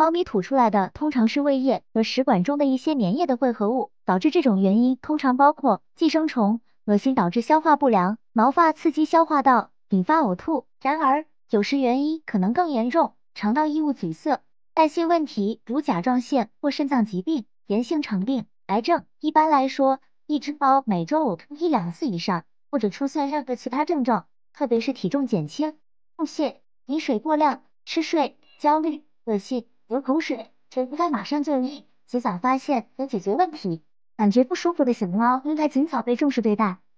猫咪吐出来的通常是胃液和食管中的一些粘液的汇合物，导致这种原因通常包括寄生虫、恶心导致消化不良、毛发刺激消化道，引发呕吐。然而，有时原因可能更严重，肠道异物阻塞、代谢问题，如甲状腺或肾脏疾病、炎性肠病、癌症。一般来说，一只猫每周呕吐1-2次以上，或者出现任何其他症状，特别是体重减轻、腹泻、饮水过量、嗜睡、焦虑、恶心、流口水，就应该马上就医，及早发现和解决问题。感觉不舒服的小猫应该尽早被重视对待。